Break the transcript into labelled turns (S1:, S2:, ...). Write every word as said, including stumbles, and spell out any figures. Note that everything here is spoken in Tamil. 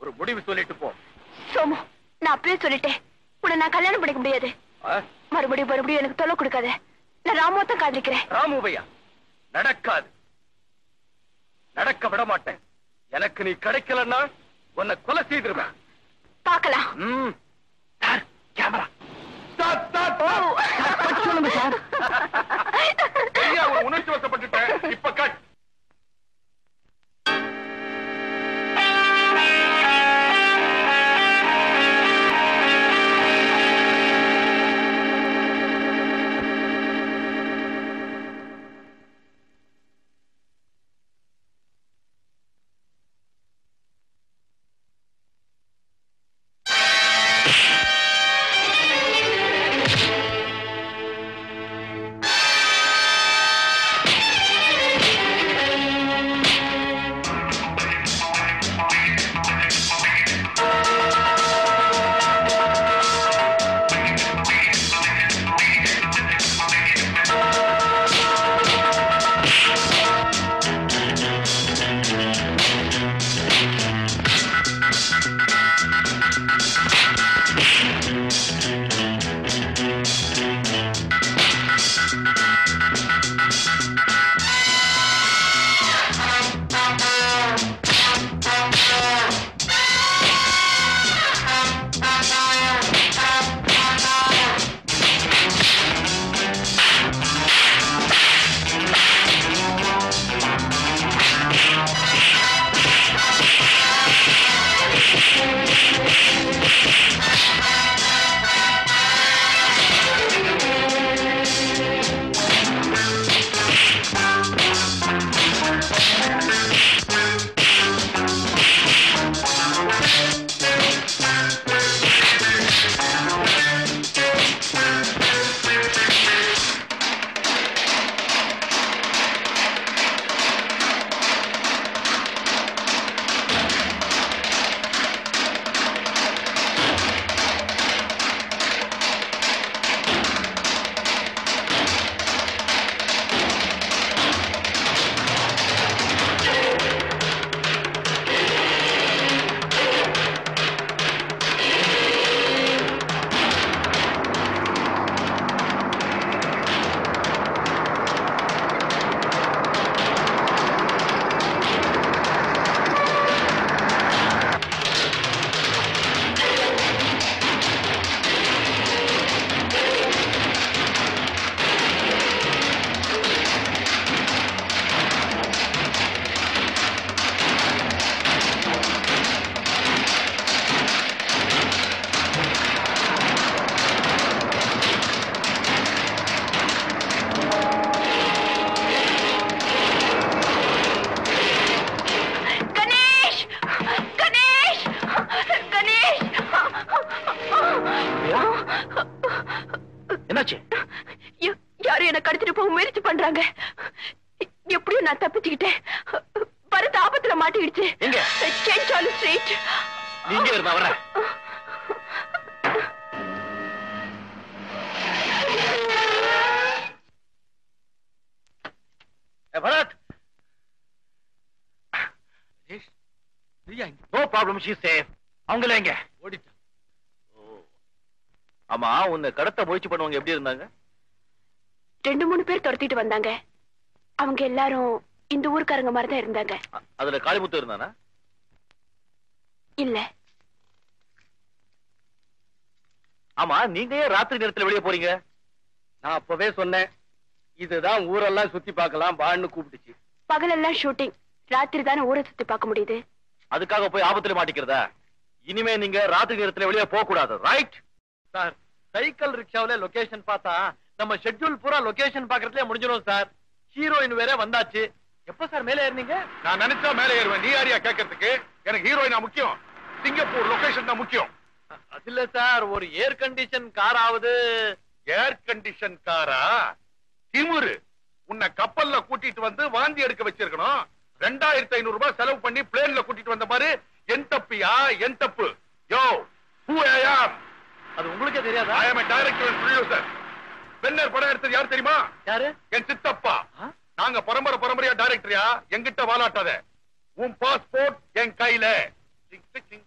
S1: ஒரு முடிவு சொல்லிட்டு போ.
S2: சோமு, நான் அப்பவே சொல்லிட்டேன், உன்னை நான் கல்யாணம் பண்ணிக்க முடியாது. மறுபடியும் மறுபடியும் எனக்கு தொல்லை கொடுக்காத. நான் ராமுவத்தான் காதலிக்கிறேன்.
S1: ராமுவையா? நடக்காது, நடக்க விட மாட்டேன். எனக்கு நீ கிடைக்கலன்னா உன்னை கொலை செய்திருவேன்.
S2: பார்க்கலாம்.
S1: சார், கேமரா
S2: சொல்லுங்க சார்.
S1: உணர்ச்சி வசப்பட்டுட்டேன். இப்ப கட்.
S2: யாரும் என்ன கடத்திட்டு போக முயற்சி பண்றாங்க. எப்படியும் நான் தப்பிச்சுக்கிட்டேன். பரத் ஆபத்துல மாட்டிடுச்சு.
S1: நீங்க இருந்தா வர Bharat. No problem, she safe. அவங்களே எங்க ஓடிட்டு? ஆமா, உன்னை கடத்த முயற்சி பண்ணுவாங்க எப்படி இருந்தாங்க?
S2: ரெண்டு மூணு பேர் துரத்திட்டு வந்தாங்க. அவங்க எல்லாரும் இந்த ஊருக்காரங்க மாதிரி தான் இருந்தாங்க.
S1: அதுல காளிமுத்து இருந்தானா?
S2: இல்ல.
S1: ஆமா, நீங்க ஏன் ராத்திரி நேரத்துல வெளியே போறீங்க?
S3: நான் அப்பவே சொன்னேன், இதுதான் ஊரெல்லாம் சுத்தி பார்க்கலாம் பான்னு கூப்பிட்டுச்சு.
S2: பகலெல்லாம் ஷூட்டிங், ராத்திரி தானே ஊரை சுத்தி பார்க்க முடியுது.
S1: அதுக்காக போய் ஆபத்துல மாட்டிக்கிறதா? இனிமே நீங்க ராத்திரி நேரத்துல வெளியே போக கூடாது, ரைட்?
S3: சார், சைக்கிள் ரிக்ஷாவில லொகேஷன் பார்த்தா நம்ம ஷெட்யூல் பூரா லொகேஷன் பாக்குறதுல முடிஞ்சிடும் சார். ஹீரோயின் வேற வந்தாச்சு. எப்ப சார் மேலே ஏறினீங்க?
S1: நான் நினைச்சா மேலே ஏறுவேன். நீ யாரியா கேட்கறதுக்கு? எனக்கு ஹீரோயினா முக்கியம், சிங்கப்பூர் லொகேஷன் தான் முக்கியம்.
S3: அது இல்ல சார், ஒரு ஏர் கண்டிஷன் கார் ஆகுது.
S1: ஏர் கண்டிஷன் காரா? திமுரு, உன்னை கப்பல்ல கூட்டிட்டு வந்து வாந்தி எடுக்க வச்சிருக்கணும். ரெண்டாயிரத்தி ஐநூறு ரூபாய் செலவு பண்ணி பிளேன்ல கூட்டிட்டு வந்த மாதிரி என் தப்பியா? என் தப்பு. யோ, who I am?
S3: அது உங்களுக்கே தெரியாதா?
S1: I am a director and producer. பென்னர் படம் எடுத்தது யார் தெரியுமா?
S3: யாரு?
S1: என் சித்தப்பா. நாங்க பரம்பரை பரம்பரையா டைரக்டரியா, எங்கிட்ட வாலாட்டாத. உன் பாஸ்போர்ட் என் கையில.